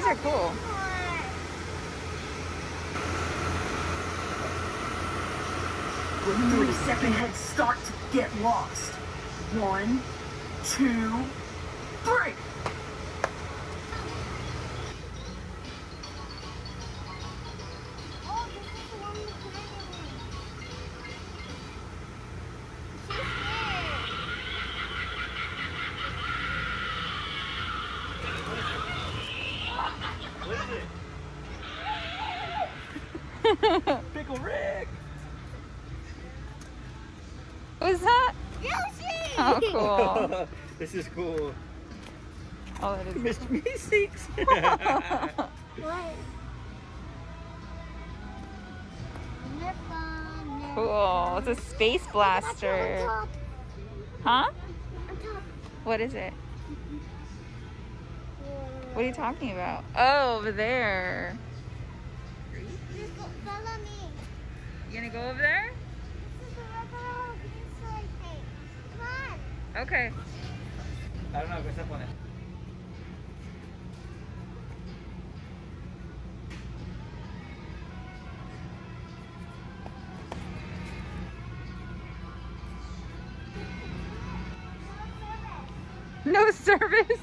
These are cool. With 3-second head start to get lost. 1, 2, 3. What is it? Pickle Rick! What's that? Yoshi! Oh, cool. This is cool. Oh, that is Mr. Meeseeks! What? cool. It's a space blaster. Huh? What is it? What are you talking about? Oh, over there. Follow me. You gonna go over there? This is the rubber green thing. Come on. Okay. I don't know, go step on it. No service.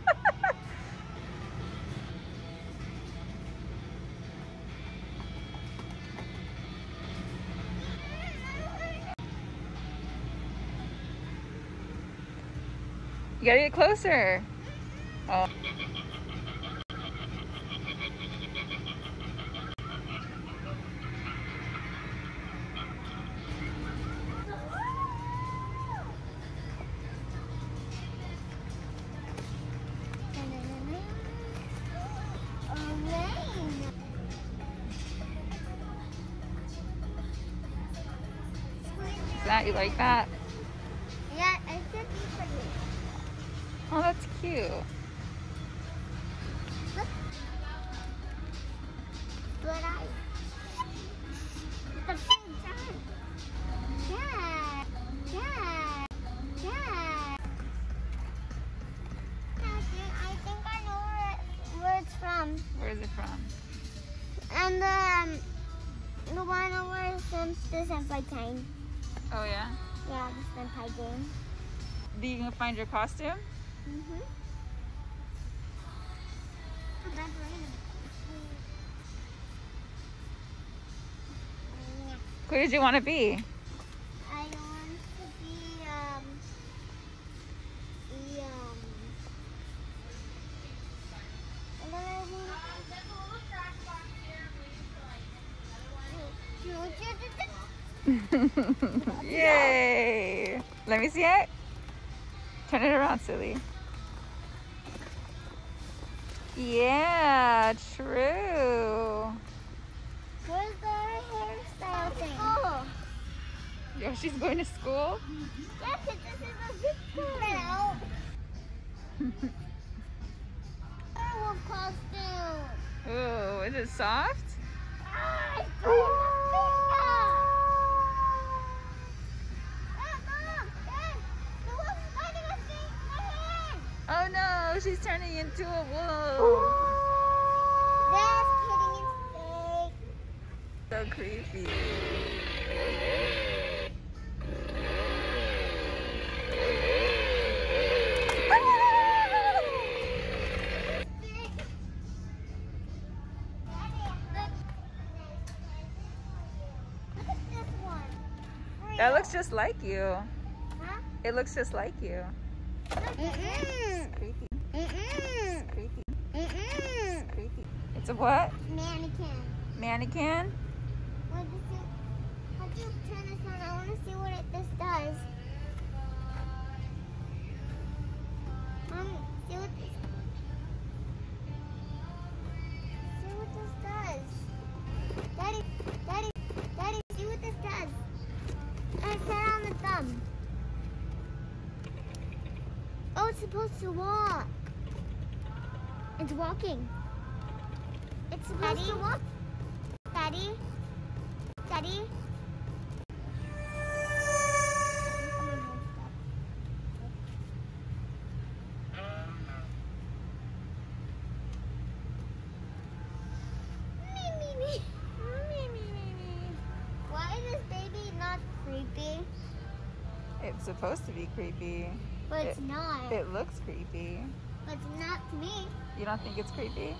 You gotta get closer. Oh. Is that, you like that? Yeah, I took these for you. Oh, that's cute. Look. But at the same time. Yeah. Yeah. Yeah. I think I know where it's from. Where is it from? And the one over the senpai time. Oh, yeah? Yeah, the senpai game. Do you gonna find your costume? Mm-hmm. Who did you want to be? I want to be Yay! Let me see it. Turn it around, silly. Yeah, true. Where's the hairstyle thing? Oh. Yoshi's going to school? Yeah, 'cause this is a zip code. Werewolf costume. Ooh, is it soft? Ah, it's going Oh no, she's turning into a wolf. That's So creepy. Look at this one. That looks just like you. Huh? It looks just like you. Mm-mm. Creepy. Mm-mm. Creepy. Mm-mm. Creepy. It's a what? Mannequin. Mannequin? How'd you turn this on? I want to see what this does. Mom, see what this does. Daddy, see what this does. I set it on the thumb. Oh, it's supposed to walk. It's walking. It's supposed to walk. Daddy? Daddy? It's supposed to be creepy. But it's not. It looks creepy. But it's not to me. You don't think it's creepy?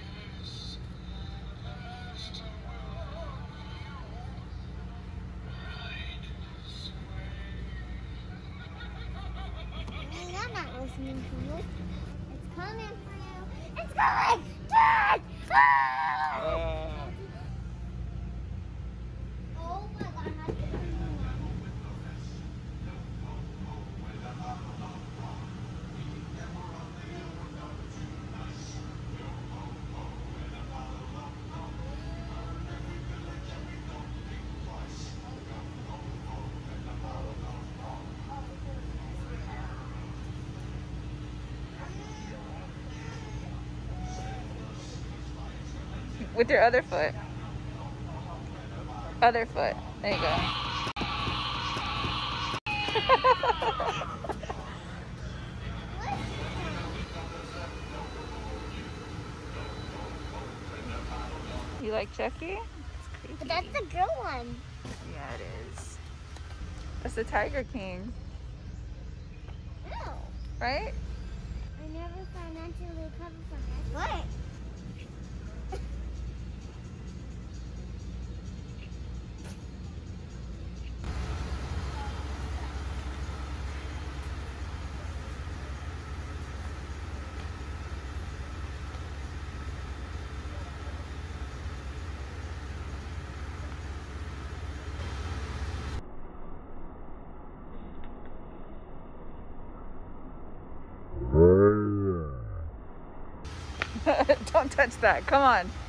I'm not listening to you. It's coming for you. It's coming! Dad! Ah! Oh my god, I'm not doing With your other foot. Other foot. There you go. You like Chucky? But that's the girl one. Yeah, it is. That's the Tiger King. Ew. Right? I never financially recovered from that. What? Don't touch that. Come on.